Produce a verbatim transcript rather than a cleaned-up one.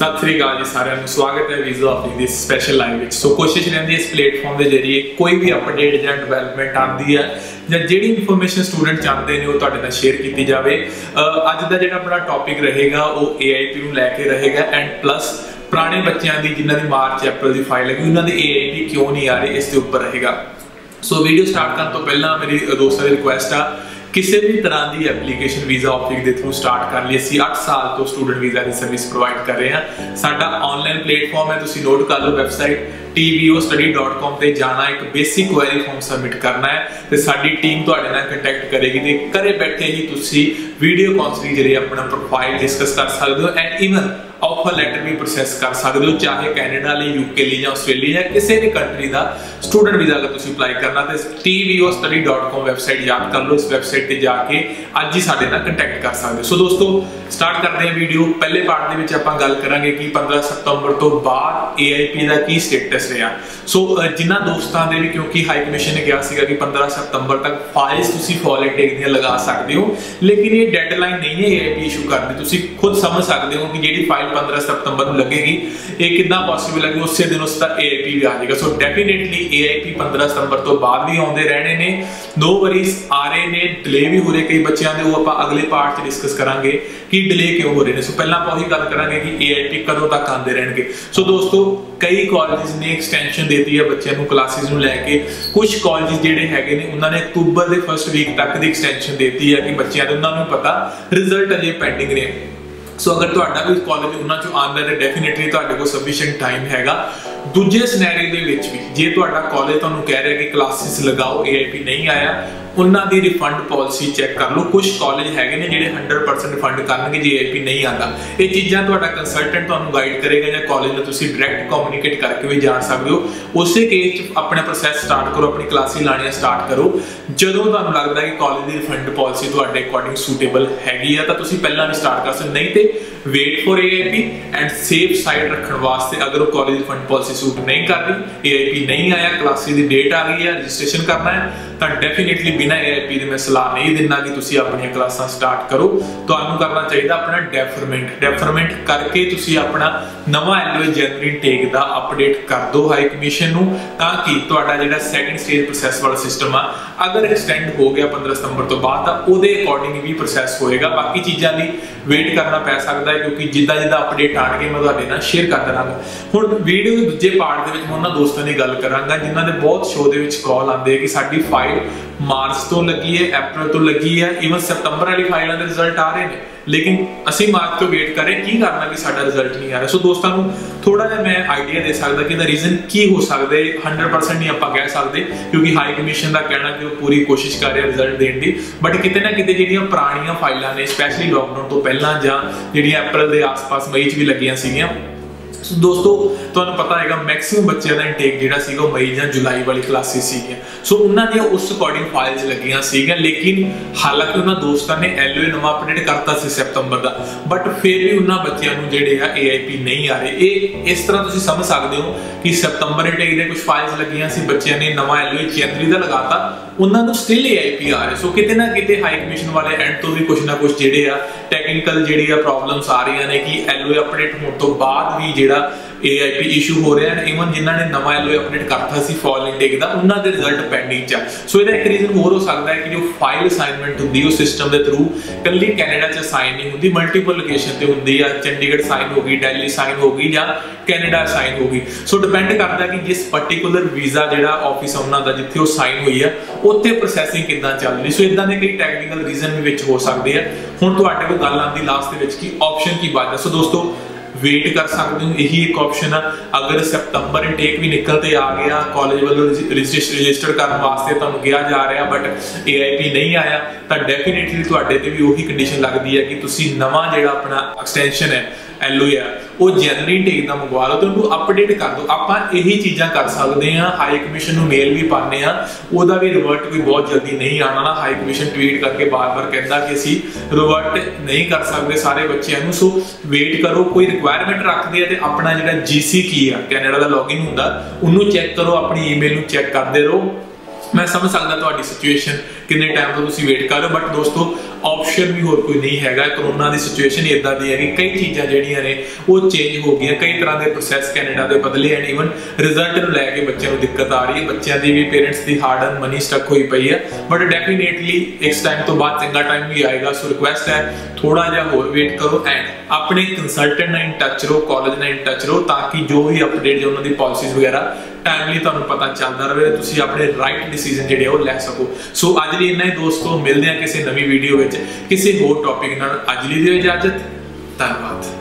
सत श्री अकाल जी सारिਆਂ ਨੂੰ स्वागत है वीजा ऑफिस ਦੀ स्पेशल लाइव ਵਿੱਚ। सो कोशिश रहती है इस प्लेटफॉर्म के जरिए कोई भी अपडेट ਜਾਂ ਡਿਵੈਲਪਮੈਂਟ ਆਉਂਦੀ ਹੈ ਜਾਂ ਜਿਹੜੀ ਇਨਫੋਰਮੇਸ਼ਨ ਸਟੂਡੈਂਟ ਚਾਹੁੰਦੇ ਨੇ ਉਹ ਤੁਹਾਡੇ ਨਾਲ ਸ਼ੇਅਰ ਕੀਤੀ ਜਾਵੇ। ਅੱਜ ਦਾ ਜਿਹੜਾ ਆਪਣਾ ਟੌਪਿਕ ਰਹੇਗਾ ਉਹ ਏਆਈਪੀ ਨੂੰ ਲੈ ਕੇ ਰਹੇਗਾ ਐਂਡ ਪਲੱਸ ਪੁਰਾਣੇ ਬੱਚਿਆਂ ਦੀ ਜਿਨ੍ਹਾਂ ਦੀ ਮਾਰਚ ਅਪ੍ਰੈਲ ਦੀ ਫਾਈਲ ਲੱਗੀ ਉਹਨਾਂ ਦੇ ਏਆਈਪੀ ਕਿਉਂ ਨਹੀਂ ਆ ਰਹੇ ਇਸ ਦੇ ਉੱਪਰ ਰਹੇਗਾ। ਸੋ ਵੀਡੀਓ ਸਟਾਰਟ ਕਰਨ ਤੋਂ ਪਹਿਲਾਂ ਮੇਰੀ ਦੋਸਤਾਂ ਦੀ ਰਿਕੁਐਸਟ ਆ किसी भी तरह की एप्लीकेशन वीजा ऑफिस के थ्रू स्टार्ट कर ली। असीं आठ साल तो स्टूडेंट वीजा की सर्विस प्रोवाइड कर रहे हैं। साडा ऑनलाइन प्लेटफॉर्म है, तुसीं नोट कर लो website T V O study dot com पर जाना, एक बेसिक क्वेरी फॉर्म सबमिट करना है तो साडी टीम तुहाडे नाल कंटैक्ट करेगी ते घरे बैठे ही तुसीं वीडियो कॉल्स के जरिए अपना प्रोफाइल डिस्कस कर सकते हो एंड ईवन ऑफर लैटर भी प्रोसैस कर सकते हो, चाहे कैनेडा लिए, यूके लिए, आस्ट्रेलिया या किसी भी कंट्री का स्टूडेंट वीजा अगर तुसीं अप्लाई करना तो T V O study dot com website याद कर लो। इस वेबसाइट पर जाके अज ही साडे नाल कंटैक्ट कर सकते हो। सो दोस्तों स्टार्ट करते हैं वीडियो। पहले पार्ट दे विच आपां गल करांगे कि पंद्रह सितंबर तो बाद ए आई पी का की स्टेटस रहा। सो जिन्हां दोस्तां दे भी, क्योंकि हाई कमीशन ने कहा सीगा कि पंद्रह सितंबर तक फाइल्स तुसीं फॉल इनटेक दीआं लगा सकते हो, लेकिन ये डेडलाइन नहीं है ए आई पी इशू करने। तुसीं खुद समझ सकते हो कि जिहड़ी फाइल पंद्रह सितंबर को लगेगी ये कितना पॉसिबल है कि उस दिन उसका ए आई पी भी आ जाएगा। So definitely A I P पंद्रह सितंबर तो बाद भी आते रहने ने, दो वरीस आ रहे ने, डिले भी हो रहे कई बच्चों के, वो आप अगले पार्ट च डिस्कस करांगे कि डिले क्यों हो रहे हैं। सो पहला आप वही गल करांगे कि ए आई पी कदों तक आते रहेंगे। सो दोस्तों कई कॉलेज ने एक्सटेंशन देती है बच्चों को क्लासेस में लैके, कुछ कॉलेज जिहड़े हैगे ने उन्होंने अक्तूबर के फर्स्ट वीक तक की एक्सटेंशन देती है कि बच्चों को उन्होंने पता रिजल्ट अजे पेंडिंग ने। सो अगर तुहाडा भी कॉलेज उन्हां चों आंदा है डेफिनेटली तुहाडे कोल सफिशिएंट टाइम हैगा। दूजे सिनेरियो दे विच भी जे तुहाडा कॉलेज तुहानूं कह रहा है कि क्लासेस लगाओ, ए आई पी नहीं आया, उन्हां दी रिफंड पॉलिसी चैक कर लो। कुछ कॉलेज हैगे ने जिहड़े हंड्रेड परसेंट रिफंड करनगे जे ए आई पी नहीं आंदा। ये चीज़ां तुहाडा कंसलटेंट तुहानूं गाइड करेगा, या कॉलेज नाल तुसीं डायरैक्ट कम्युनिकेट करके भी जान सकदे हो। उसे केस च अपना प्रोसैस स्टार्ट करो, अपनी क्लासेस लाणियां स्टार्ट करो जदों तुहानूं लगदा कि कॉलेज दी रिफंड पॉलिसी तुहाडे अकॉर्डिंग सूटेबल हैगी है, तां तुसीं पहिलां भी स्टार्ट कर सकदे। नहीं तो wait for A I P and safe side रखने वास्ते अगर कॉलेज रिफंड पॉलिसी सूट नहीं कर रही, ए आई पी नहीं आया, क्लासेस की डेट आ गई है, रजिस्ट्रेशन करना है, तो डेफिनेटली बिना ए आई पी के मैं सलाह नहीं देना कि तुसीं अपनी क्लासां स्टार्ट करो। तुहानूं करना चाहिए अपना डेफरमेंट डेफरमेंट करके तुसीं अपना नवा एलओए जनवरी टेक का अपडेट कर दो हाई कमीशन नूं, ताकि तुहाडा जिहड़ा सैकेंड स्टेज प्रोसैस वाला सिस्टम आ अगर एक्सटेंड हो गया पंद्रह सितंबर तो बाद तां उहदे अकॉर्डिंग भी प्रोसैस होएगा। बाकी चीज़ां दी वेट करना पै सकदा है, क्योंकि जिद्दां जिद्दां अपडेट आउणगे मैं तुहाडे नाल शेयर करदा रहांगा। हुण वीडियो दे दूजे पार्ट दे विच मैं उन्हां दोस्तां दी गल करांगा जिन्हां दे बहुत शो दे विच कॉल आंदे कि साडी फाइल मार्च तो लगी है, अप्रैल तो लगी है, ईवन सितंबर वाली फाइलों के रिजल्ट आ रहे हैं, लेकिन असी मार्च तो वेट करें की करना कि साडा रिजल्ट नहीं आ रहा। सो दोस्तों को थोड़ा जिहा मैं आइडिया दे सकदा कि रीजन की हो सकता है। हंड्रेड परसेंट नहीं आप कह सकते, क्योंकि हाई कमीशन का कहना कि वो पूरी कोशिश कर रहे रिजल्ट देने की, बट किते ना किते जिहड़ियां पुरानियां फाइलां ने स्पैशली लॉकडाउन तो पहला जां जिहड़ियां अप्रैल के आस पास मई च भी लगियां सीगियां। सो दोस्तों तुहानूं पता है मैक्सिमम बच्चों का इंटेक जिहड़ा सीगा मई या जुलाई वाली क्लासेस सीगियां। सो उन्होंने उस अकॉर्डिंग फाइल्स लगियां सीगियां, लेकिन हालांकि उन्होंने दोस्तों ने एलओए नवा अपडेट करता सी सितंबर का, बट फिर भी उन्होंने बच्चों को जिहड़े आ ए आई पी नहीं आ रहे। ये इस तरह तुसीं समझ सकते हो कि सितंबर इंटेक दे कुछ फाइल्स लगियां सी, बच्चों ने नवा एलओए जनवरी का लगाता, उन्होंने स्टिल ए आई पी आ रहे। सो किते ना किते हाई कमीशन वाले एंड तो भी कुछ ना कुछ जिहड़े आ टैक्नीकल जिहड़ी आ प्रॉब्लम्स आ रही ने कि एलओए अपडेट होने तो बाद भी जिहड़ा ए आई पी इशू हो रहा है। ईवन जिन्होंने नवा एलओए अपडेट करता सी फॉल इनटेक का, उन्होंने रिजल्ट पेंडिंग च। सो इसका एक रीजन होर हो सकता है कि जो फाइल असाइनमेंट होंगी उस सिस्टम के थ्रू कल्ली कैनेडा च साइन नहीं होंगी, मल्टीपल लोकेशन पर होंगी, या चंडीगढ़ साइन होगी, दिल्ली साइन होगी, या कैनेडा साइन होगी। सो डिपेंड करता है कि जिस पर्टिकुलर वीजा जो ऑफिस उन्होंने जिथे वो साइन हुई है उत्थे प्रोसैसिंग किदां चल रही। सो इदां दे कई टैक्नीकल रीजन भी हो सकते हैं। हुण तुहाडे कोल गल आंदी लास्ट दे विच कि ऑप्शन की बात है। सो दोस्तों वेट कर सकते हो, यही एक ऑप्शन है। अगर सितंबर इंटेक भी निकलते आ गया, कॉलेज वालों रजिस्टर करने वास्ते तुहानूं कहा जा रहा बट ए आई पी नहीं आया, तो डेफिनेटली तुहाडे ते भी वही कंडीशन लगती है कि तुसीं नवा जिहड़ा अपना एक्सटेंशन है एलओए है वो जनवरी इंटेक का मंगवा लो, तो उन्होंने अपडेट कर दो। आप यही चीज़ां कर सकते हैं। हाई कमीशन को मेल भी पाने वह भी रिवर्ट कोई बहुत जल्दी नहीं आना ना। हाई कमीशन ट्वीट करके बार बार कहता कि असी रिवर्ट नहीं कर सकते सारे बच्चों। सो वेट करो, कोई रिक्वायरमेंट रखते हैं तो अपना जो जी सी की है कैनेडा का लॉगिन होंगे उन्होंने चैक करो, अपनी ईमेल में चैक करते रहो। मैं समझ सकता तुहाडी सिचुएशन कितने टाइम तो तुसीं वेट कर रहे हो, बट दोस्तों ऑप्शन भी होर कोई नहीं हैगा। कोरोना की सिचुएशन इदां दी है कि कई चीज़ां जिहड़ियां ने वो चेंज हो गई, कई तरह के प्रोसैस कैनेडा के बदले हैं। ईवन रिजल्ट नूं लैके बच्चों को दिक्कत आ रही है, बच्चों की भी पेरेंट्स की हार्ड अर्न मनी स्टक हुई पई है। बट डेफिनेटली इस टाइम तो बाद चंगा टाइम भी आएगा। सो रिक्वेस्ट है थोड़ा जिहा होर वेट करो एंड अपने कंसल्टेंट नाल इन टच रहो, कॉलेज नाल इन टच रहो, ताकि जो भी अपडेट जो उन्होंने पॉलिसीज वगैरह टाइमली तुहानूं पता चलता रहे, तुसीं अपने राइट डिसीजन जिहड़े वो लै सको। सो अज लई इन्ना ही दोस्तों, मिलते हैं किसी नवी वीडियो में किसी होर टॉपिक नाल। अज लई दिओ इजाजत, धन्यवाद।